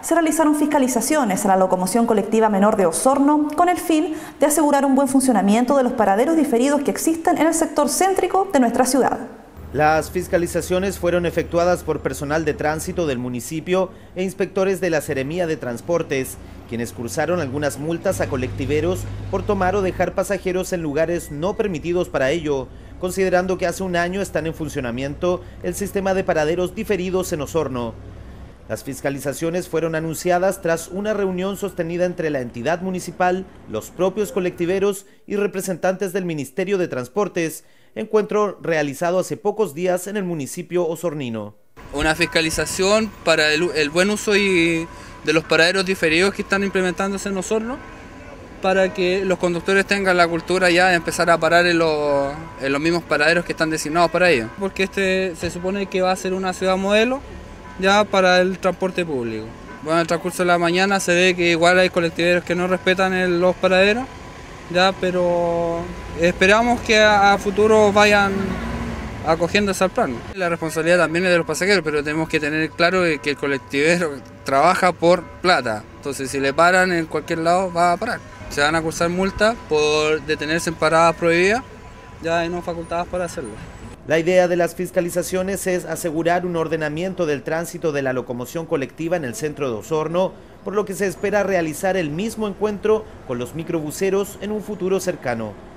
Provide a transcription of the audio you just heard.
se realizaron fiscalizaciones a la locomoción colectiva menor de Osorno con el fin de asegurar un buen funcionamiento de los paraderos diferidos que existen en el sector céntrico de nuestra ciudad. Las fiscalizaciones fueron efectuadas por personal de tránsito del municipio e inspectores de la Seremía de Transportes, quienes cursaron algunas multas a colectiveros por tomar o dejar pasajeros en lugares no permitidos para ello, considerando que hace un año están en funcionamiento el sistema de paraderos diferidos en Osorno. Las fiscalizaciones fueron anunciadas tras una reunión sostenida entre la entidad municipal, los propios colectiveros y representantes del Ministerio de Transportes, encuentro realizado hace pocos días en el municipio osornino. Una fiscalización para el buen uso de los paraderos diferidos que están implementándose en Osorno, para que los conductores tengan la cultura ya de empezar a parar en los mismos paraderos que están designados para ello. Porque se supone que va a ser una ciudad modelo ya para el transporte público. Bueno, en el transcurso de la mañana se ve que igual hay colectiveros que no respetan los paraderos, ya, pero esperamos que a futuro vayan acogiéndose al plan. La responsabilidad también es de los pasajeros, pero tenemos que tener claro que el colectivero trabaja por plata. Entonces, si le paran en cualquier lado, va a parar. Se van a cursar multas por detenerse en paradas prohibidas, ya no facultadas para hacerlo. La idea de las fiscalizaciones es asegurar un ordenamiento del tránsito de la locomoción colectiva en el centro de Osorno, por lo que se espera realizar el mismo encuentro con los microbuseros en un futuro cercano.